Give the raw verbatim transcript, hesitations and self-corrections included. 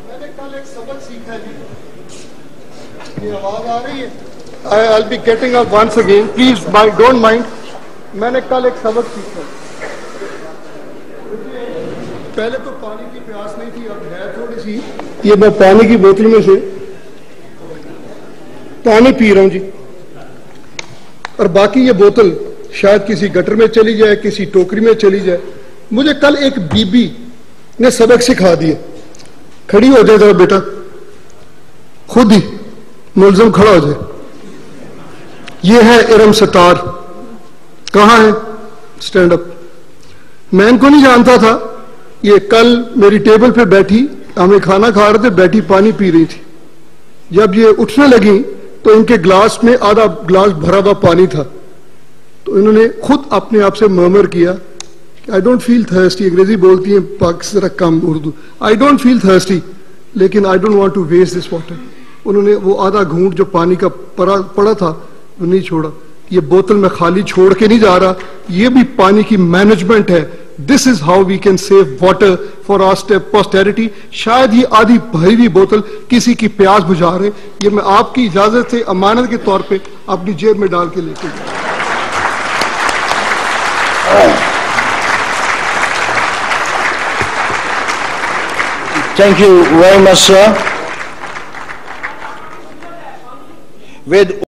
मैंने कल एक सबक सीखा है जी। ये आवाज आ रही है? I will be getting up once again, please don't mind. मैंने कल एक सबक सीखा। पहले तो पानी की प्यास नहीं थी, अब है थोड़ी सी। ये मैं पानी की बोतल में से पानी पी रहा हूं जी, और बाकी ये बोतल शायद किसी गटर में चली जाए, किसी टोकरी में चली जाए। मुझे कल एक बीबी ने सबक सिखा दिया। खड़ी हो जाए जरा बेटा, खुद ही मुलजम खड़ा हो जाए। ये है इरम सतार। कहां है? Stand up. मैं इनको नहीं जानता था। ये कल मेरी टेबल पे बैठी, हमें खाना खा रहे थे, बैठी पानी पी रही थी। जब ये उठने लगी तो इनके ग्लास में आधा ग्लास भरा हुआ पानी था। तो इन्होंने खुद अपने आप से मर्मर किया, आई डोंट फील थर्स्टी। अंग्रेजी बोलती है, पाकिस्तान जरा कम Urdu. I don't feel thirsty, लेकिन I don't want to waste this water. उन्होंने वो आधा घूंट जो पानी का पड़ा पड़ा था वो नहीं छोड़ा। ये बोतल में खाली छोड़ के नहीं जा रहा। ये भी पानी की मैनेजमेंट है। This is how we can save water for our posterity. शायद ये आधी भरी हुई बोतल किसी की प्यास बुझा रहे। ये मैं आपकी इजाजत से अमानत के तौर पे अपनी जेब में डाल के लेके जाऊं। Thank you very much, sir. With